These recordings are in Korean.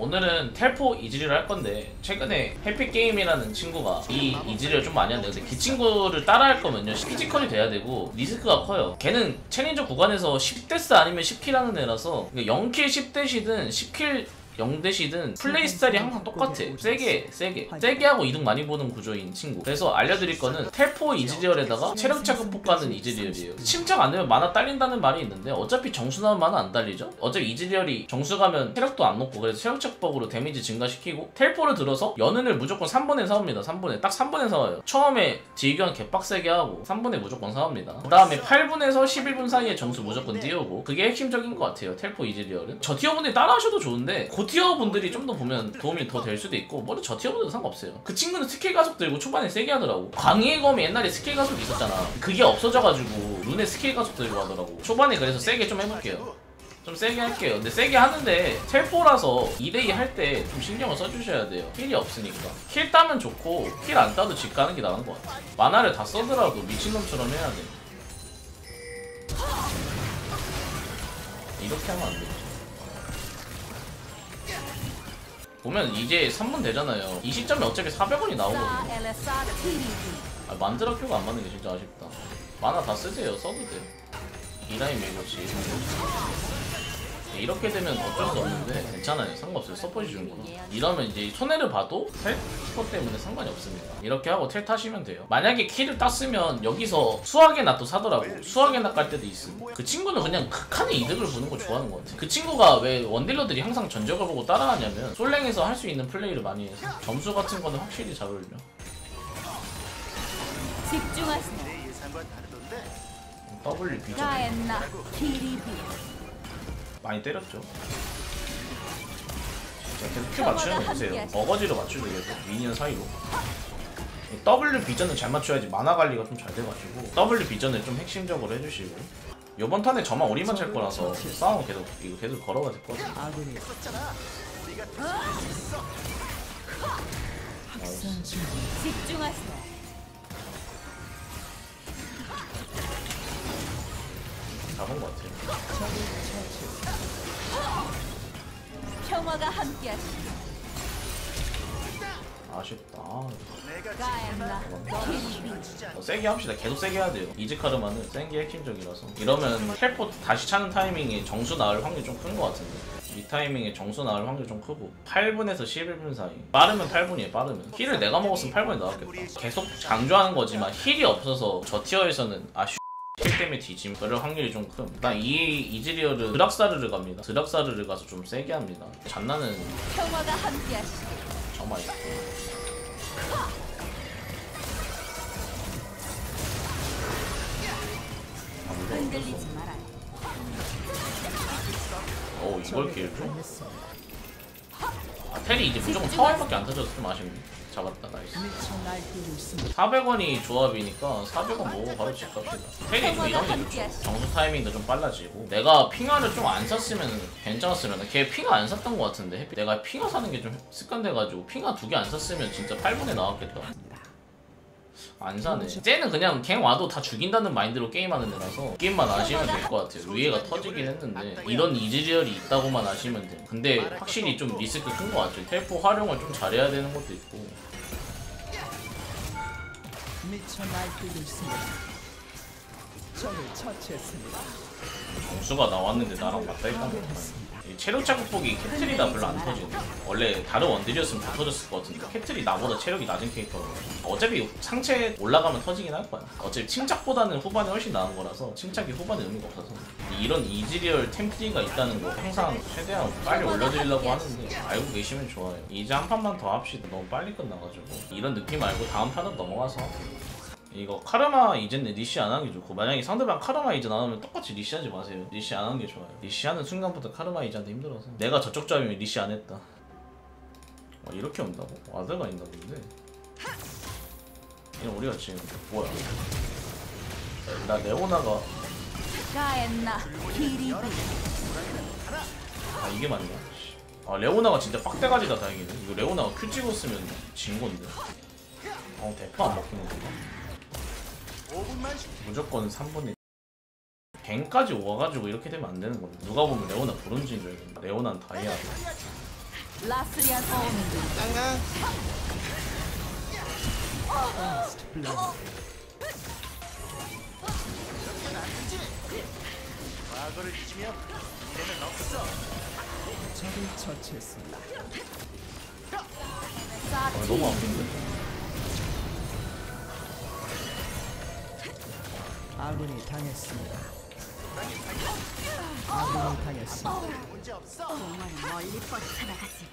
오늘은 텔포 이즈리얼 할 건데 최근에 해피게임이라는 친구가 이 이즈리얼 좀 많이 하는데 근데 그 친구를 따라할 거면요 피지컬이 돼야 되고 리스크가 커요. 걔는 챌린저 구간에서 10데스 아니면 10킬 하는 애라서 0킬 10대시든 10킬 0대시든 플레이 스타일이 항상 똑같아. 세게 하고 이득 많이 보는 구조인 친구. 그래서 알려드릴 거는 텔포 이즈리얼에다가 체력차 극복하는 이즈리얼이에요. 침착 안 되면 만화 딸린다는 말이 있는데 어차피 정수 나면 만화 안 딸리죠? 어차피 이즈리얼이 정수 가면 체력도 안 높고 그래서 체력차 극복으로 데미지 증가시키고 텔포를 들어서 연은을 무조건 3분에 사옵니다. 3분에 딱 3분에 사와요. 처음에 딜교환 개빡세게 하고 3분에 무조건 사옵니다. 그 다음에 8분에서 11분 사이에 정수 무조건 띄우고 그게 핵심적인 것 같아요. 텔포 이즈리얼은 저 티어분들이 따라하셔도 좋은데 고티어 분들이 좀 더 보면 도움이 더 될 수도 있고 뭐 저 티어 분들도 상관없어요. 그 친구는 스킬 가속 들고 초반에 세게 하더라고. 광희의 검이 옛날에 스킬 가속이 있었잖아. 그게 없어져가지고 룬에 스킬 가속 들고 하더라고. 초반에 그래서 세게 좀 해볼게요. 좀 세게 할게요. 근데 세게 하는데 텔포라서 2대2 할 때 좀 신경을 써주셔야 돼요. 힐이 없으니까. 킬 따면 좋고 킬 안 따도 집 가는 게 나은 것 같아. 만화를 다 써더라도 미친놈처럼 해야 돼. 이렇게 하면 안 돼. 보면 이제 3분 되잖아요. 이 시점에 어차피 400원이 나오거든요. 아, 만드라큐가 안 맞는 게 진짜 아쉽다. 만화 다 쓰세요. 써도 돼요. 이 라인 밀고치. 이렇게 되면 어쩔 수 없는데 괜찮아요. 상관없어요. 서포트 주는 거. 이러면 이제 손해를 봐도 텔 스포 때문에 상관이 없습니다. 이렇게 하고 텔 타시면 돼요. 만약에 킬을 땄으면 여기서 수학의 낫도 사더라고. 수학의 낫 갈 때도 있음. 그 친구는 그냥 극한의 이득을 보는 거 좋아하는 것 같아. 그 친구가 왜 원딜러들이 항상 전적을 보고 따라하냐면 솔랭에서 할 수 있는 플레이를 많이 해서 점수 같은 거는 확실히 잘 어울려. 집중하세요. W 비전 많이 때렸죠. 자, 계속 큐 맞추는 거 보세요. 어거지로 맞추죠. 계속 미니언 사이로. W 비전을 잘 맞춰야지 만화 관리가 좀 잘 돼가지고 W 비전을 좀 핵심적으로 해주시고 요번 턴에 저만 오리만 찰 거라서 싸움 계속 이거 계속 걸어가 될 것 같아요. 집중하세요. 잡은 것 같아요. 평화가 함께하시죠. 아쉽다. 가엔나 세게 합시다. 계속 세게 해야 돼요. 이즈카르마는 센 게 핵심적이라서 이러면 텔포 다시 차는 타이밍에 정수 나올 확률이 좀 큰 것 같은데 이 타이밍에 정수 나올 확률이 좀 크고 8분에서 11분 사이 빠르면 8분이에요. 빠르면 힐을 내가 먹었으면 8분에 나왔겠다. 계속 강조하는 거지만 힐이 없어서 저 티어에서는 힐 때문에 뒤짐 그럴 확률이 좀 큼. 일단 이 이즈리얼은 드락사르를 갑니다. 드락사르를 가서 좀 세게 합니다. 잔나는 평화가 함께하시죠. 정말 있고 흔들리지 말아요. 오 이걸 킬죠? 아 텔이 이제 무조건 사활밖에 안 터져서 좀 아쉽네. 잡았다. 나이스. 400원이 조합이니까 400원 모으고 바로 집 갑시다. 텔이 좀 이런 게 좋죠. 정수 타이밍도 좀 빨라지고 내가 핑화를 좀 안 샀으면 괜찮았으면 걔 핑화 안 샀던 것 같은데 내가 핑화 사는 게 좀 습관돼가지고 핑화 2개 안 샀으면 진짜 8분에 나왔겠다. 안 사네. 쟤는 그냥 갱 와도 다 죽인다는 마인드로 게임하는 애라서 게임만 아시면 될 것 같아요. 위에가 터지긴 했는데 이런 이즈리얼이 있다고만 아시면 돼요. 근데 확실히 좀 리스크 큰 것 같죠. 텔포 활용을 좀 잘해야 되는 것도 있고. 미쳐 날뛰고 있습니다. 적을 처치했습니다. 정수가 나왔는데 나랑 맞다 했다는 체력차 극복이 캐틀이다 별로 안 터지네. 원래 다른 원딜이었으면 더 터졌을 것 같은데 캐틀이 나보다 체력이 낮은 캐릭터로 어차피 상체 올라가면 터지긴 할 거야. 어차피 침착보다는 후반이 훨씬 나은 거라서 침착이 후반에 의미가 없어서 이런 이즈리얼 템트리가 있다는 거 항상 최대한 빨리 올려드리려고 하는데 알고 계시면 좋아요. 이제 한 판만 더 합시다. 너무 빨리 끝나가지고 이런 느낌 말고 다음 판으로 넘어가서 이거 카르마 이제는 리시 안 하는 게 좋고 만약에 상대방 카르마 이제 안 하면 똑같이 리시하지 마세요. 리시 안 하는 게 좋아요. 리시하는 순간부터 카르마 이제한테 힘들어서 내가 저쪽 잡이면 리시 안 했다. 와 이렇게 온다고? 와드가 있나 본데 이건 우리가 지금 뭐야 나 레오나가 가엔나 키리비 아 이게 맞냐? 아 레오나가 진짜 빡대가지다 다행이네. 이거 레오나가 큐 찍었으면 진 건데 대포 안 먹히는 거야. 무조건 3분에 갱까지 와가지고 이렇게 되면 안 되는 건데 누가 보면 레오나 브론즈인 줄 알겠네. 레오나는 다이아 라스리안 어운드. First blood. 과거를 잊으면 미래는 없어. 적을 처치했습니다. 너무 아픈데. 아군이 당했습니다. 아군이 당했습니다. 문제 없어. 공원은 멀리 뻗쳐나가지.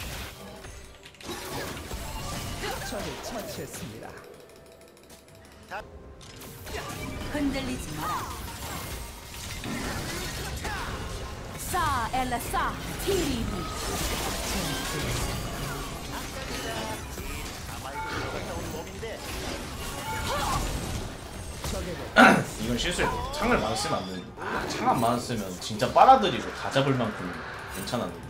적을 처치했습니다. 흔들리지 마라. 사 엘라 사 티리비. 적에게 이건 실수했고 창을 많이 쓰면 안 되는데 창 안 많이 쓰면 진짜 빨아들이고 다 잡을 만큼 괜찮았는데.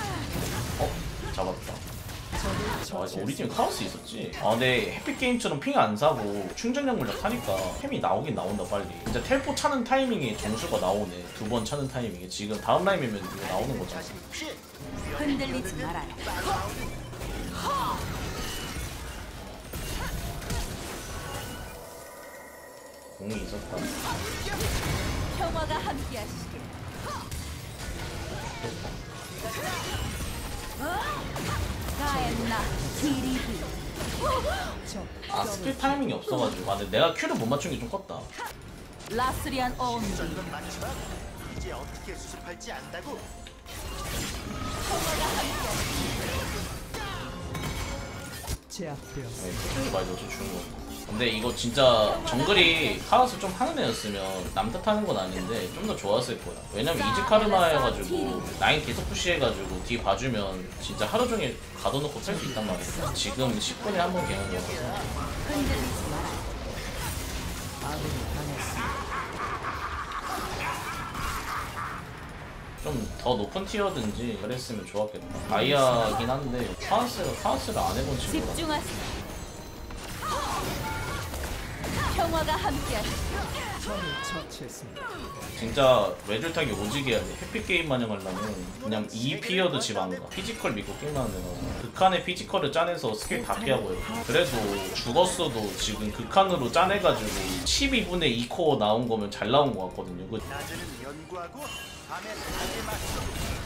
잡았다. 적을 아, 이거 우리 처치했습니다. 팀 카오스 있었지? 아, 근데 해피게임처럼 핑 안 사고 충전력 물약 하니까 템이 나오긴 나온다 빨리. 진짜 텔포 차는 타이밍에 점수가 나오네. 2번 차는 타이밍에. 지금 다음 라인이면 이거 나오는 거잖아. 흔들리지 말아요. 공이 있었다. 평화가 함께하시길. 가엔나 티리비. 적 아, 스킬 타이밍이 없어가지고. 아, 근데 내가 큐를 못 맞춘 게 좀 컸다. 라스리안 어운드. 건 많지만 이제 어떻게 수습할지 안다고. 제압되었습니다. 말 넣어서 주는 거. 근데 이거 진짜 정글이 카라스 좀 하는 애였으면 남 탓하는 건 아닌데 좀 더 좋았을 거야. 왜냐면 이즈 카르마 해가지고 라인 계속 푸시해가지고 뒤 봐주면 진짜 하루 종일 가둬놓고 살 수 있단 말이야. 지금 10분에 한 번 개는 거라서 흔들리지 마라. 아군이 당했습니다. 좀 더 높은 티어든지 그랬으면 좋았겠다. 아이야긴 한데 카라스를 안 해본 친구라. 집중하세요. 평화가 함께하시길. 적을 처치했습니다. 진짜 외줄타기 오지게 해야 돼. 해피게임 마냥 하려면 그냥 이 피어도 집 안 가. 피지컬 믿고 게임하는 데가 극한의 피지컬을 짜내서 스킬 다 피하고 해. 그래도 죽었어도 지금 극한으로 짜내가지고 12분의 2코어 나온 거면 잘 나온 거 같거든요. 그 낮에는 연구하고 밤엔 달에 맞서.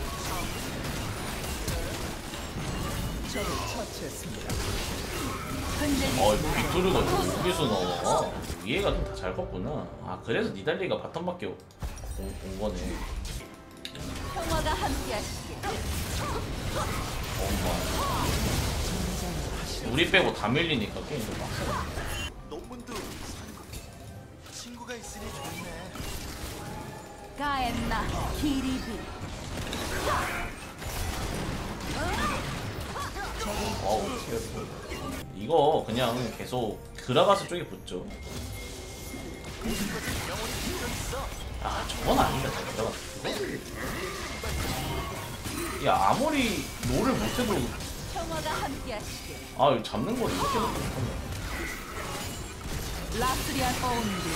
적을 처치했습니다. 흔들리지 빅토르가 여기서 나와. 위에가 좀 다 잘 컸구나. 아, 그래서 니달리가 바텀밖에 온 거네. 평화가 함께하시길. 엄마. 우리 빼고 다 밀리니까 게임 좀 빡세다. 논문도 선곡해. 친구가 있으니 좋네. 가엔나 티리비. 어우, 이거 그냥 계속 그라가스 쪽에 붙죠. 아, 저건 아니다. 그라가스. 야, 아무리 롤을 못해도 평화가 함께하시길. 아, 이거 잡는 거 이렇게 못해. 라스리안 어운드.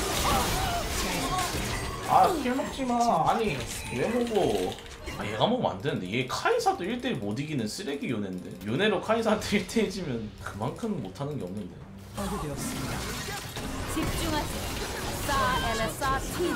아, 킬 먹지 마. 아니, 왜 먹어? 아, 얘가 먹으면 안 되는데. 얘 카이사도 1대1 못 이기는 쓰레기 요네인데. 요네로 카이사한테 1대1 지면 그만큼 못하는 게 없는데. 파괴되었습니다. 집중하세요. 사 엘라 사 티리비.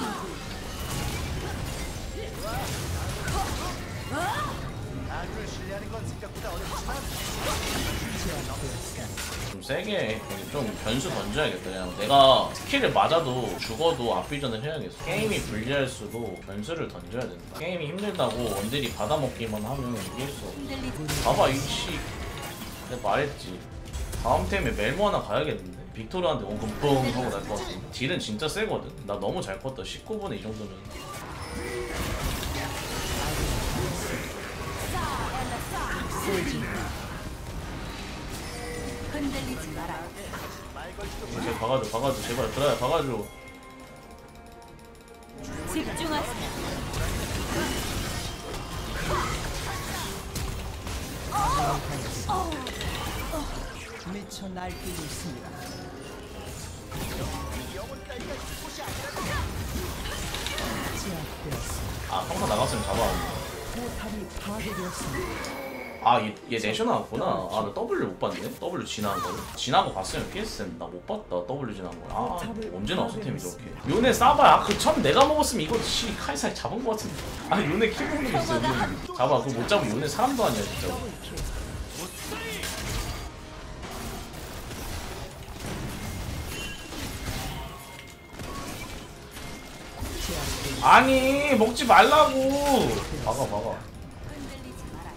아주를 신뢰하는 건 생각보다 어렵지만 제압되었습니다. 좀 세게 좀 변수 던져야겠다. 그냥 내가 스킬을 맞아도 죽어도 앞비전을 해야겠어. 게임이 불리할수록 변수를 던져야 된다. 게임이 힘들다고 원딜이 받아먹기만 하면 이길 수 없어. 흔들리지. 봐봐 이씨, 내가 말했지. 다음 템에 멜모 하나 가야겠는데. 빅토르한테 원금 뻥 하고 날 것 같은데. 딜은 진짜 세거든. 나 너무 잘 컸다. 19분에 이 정도면. 사 엘라 사. 소진 흔들리지 마라. 제발 박아줘 제발. 그래 박아줘. 집중하세요. 미쳐 날뛰고 있습니다. 제압되었습니다. 아 평타 나갔으면 잡아왔는데. 포탑이 파괴되었습니다. 아, 얘 내셔 나왔구나. 아, 나 W 못 봤네. W 지나간 거를. 지나고 봤으면 PSM 나 못 봤다. W 지나간 거. 아, 언제 나왔어 템이 저렇게. 요네 싸봐. 아, 그 처음 내가 먹었으면 이거 씨 카이사이 잡은 거 같은데. 아, 요네 킬 먹는 거 있어. 요네. 잡아. 그거 못 잡으면 요네 사람도 아니야 진짜. 아니 먹지 말라고. 막아. 흔들리지 말아요.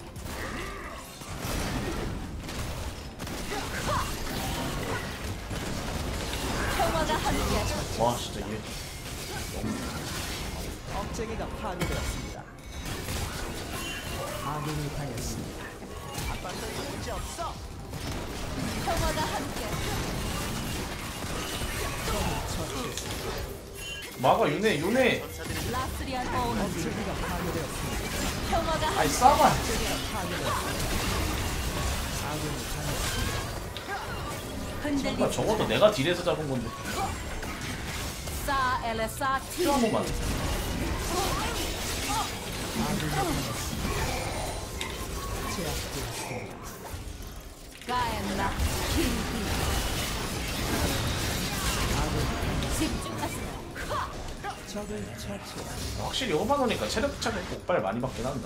평화가 함께하시오. 와 진짜 얘. 억제기가 파괴되었습니다. 아군이 당했습니다. 아빠들 문제 없어. 평화가 함께하시오. 막아 요네. 라스리안 오너. 억제기가 파괴되었습니다. 평화가 아이 싸봐. 아군이 당했습니다. 흔들리지 적어도 내가 딜에서 잡은 건데. 사 엘레사 티. 한 번만. 제압되었습니다. 가엔나 킹. 집중하세요. 적을 처치했습니다. 확실히 오만 오니까 체력 차가 폭발 많이 받긴 한다.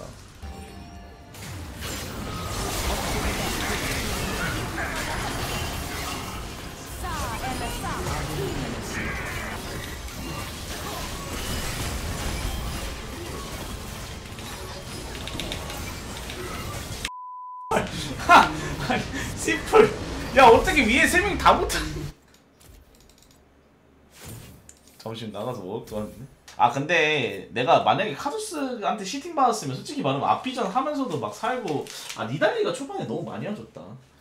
사 엘레사 아니 심플. 야 어떻게 위에 세 명 다 못하? 잠시만 나가서 먹을 거 같네. 아 근데 내가 만약에 카조스한테 시팅 받았으면 솔직히 말하면 앞비전 하면서도 막 살고 아 니달리가 초반에 너무 많이 해줬다.